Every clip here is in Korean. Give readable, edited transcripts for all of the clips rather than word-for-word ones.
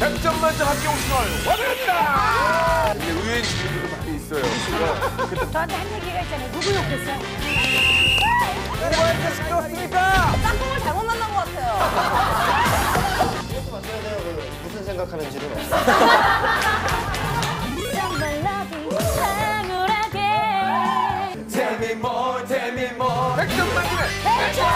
100점 만점 함께 오시걸 환영합니다. 이게 의외인 친구들도 많이 있어요. 저한테 한 얘기가 있잖아요. 누구 욕했어요? 누구한테 시끄럽습니까? 짝꿍을 잘못 만난 것 같아요. 이것도 맞춰야 돼요. 무슨 생각하는지는. Tell me more, tell me more. 100점 만점에 100점.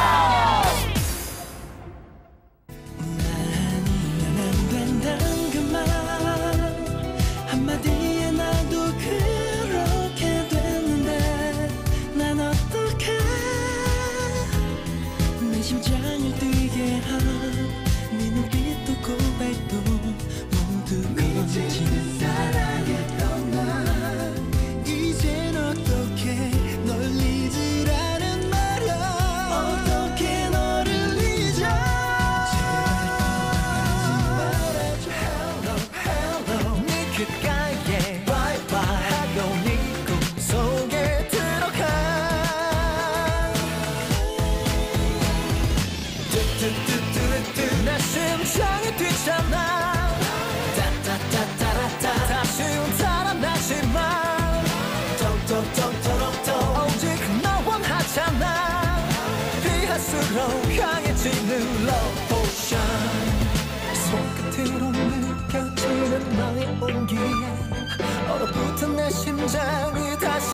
한마디에 나도 그렇게 됐는데 난 어떡해 내 심장을 뛰게 한 네 눈빛도 고백도 모두 거짓 사랑했던 난 이젠 어떻게 널 잊으라는 말이야 어떻게 너를 잊어 귓가에 bye bye 하고 네 꿈속에 들어가 뚜뚜뚜뚜뚜 내 심장이 뛰잖아 따따따따라따 다시 살아나지만 톡톡톡톡톡 오직 너 원하잖아 피할수록 강해지는 love potion 손끝으로 느껴지는 너의 온기에 얼어붙은 내 심장이 다시